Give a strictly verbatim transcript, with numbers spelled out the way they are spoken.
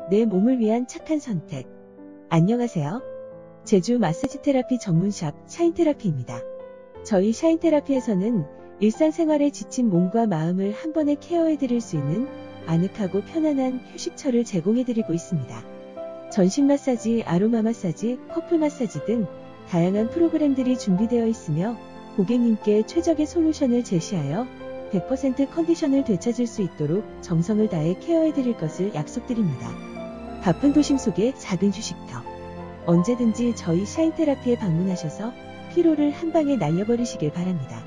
내 몸을 위한 착한 선택. 안녕하세요. 제주 마사지 테라피 전문샵 샤인테라피입니다. 저희 샤인테라피에서는 일상생활에 지친 몸과 마음을 한 번에 케어해드릴 수 있는 아늑하고 편안한 휴식처를 제공해드리고 있습니다. 전신 마사지, 아로마 마사지, 커플 마사지 등 다양한 프로그램들이 준비되어 있으며 고객님께 최적의 솔루션을 제시하여 백 퍼센트 컨디션을 되찾을 수 있도록 정성을 다해 케어해드릴 것을 약속드립니다. 바쁜 도심 속의 작은 휴식터. 언제든지 저희 샤인테라피에 방문하셔서 피로를 한 방에 날려버리시길 바랍니다.